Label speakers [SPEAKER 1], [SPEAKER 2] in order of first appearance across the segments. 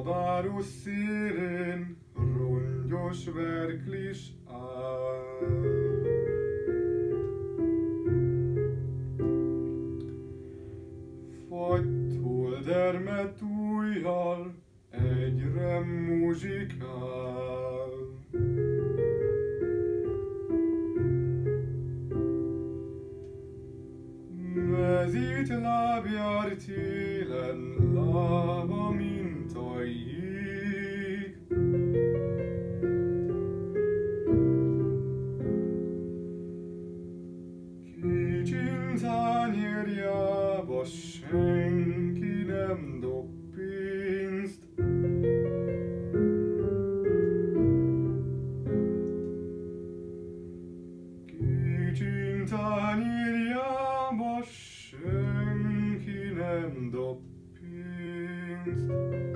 [SPEAKER 1] város szélén rongyos verklis áll. Fagytól dermedt ujjal egyre muzsikál. Mezít lábjár télen, lába mint a jég. Kicsin tányérjába senki nem dob pénzt. Kicsin tányérjába senki nem dob pénzt.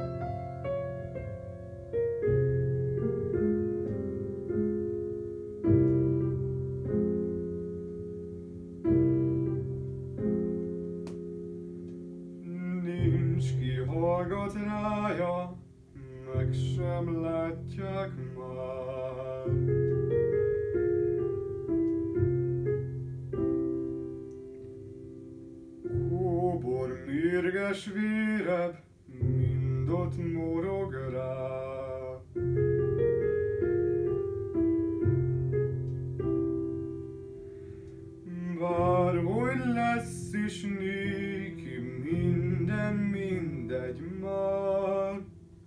[SPEAKER 1] Nincs ki hallgat rája, meg sem látják már. Kóbor mérges vérebb, mind ott morog rá. Bárhogy lesz is néki, minden mindegy már.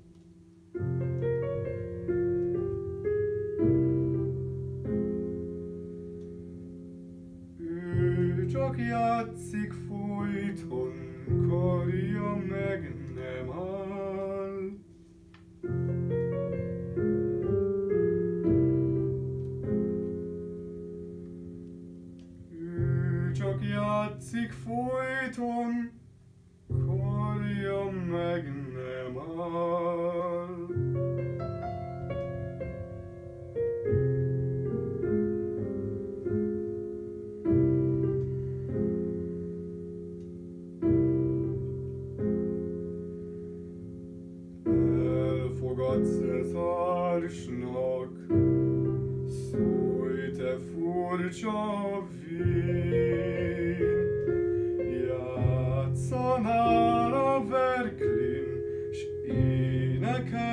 [SPEAKER 1] Ő csak játszik folyton, karja meg nem áll. Ő csak játszik folyton, karja meg nem áll. Elfogadsz-e társnak, szólj te furcsa vén, játszanál a verklin, s énekelj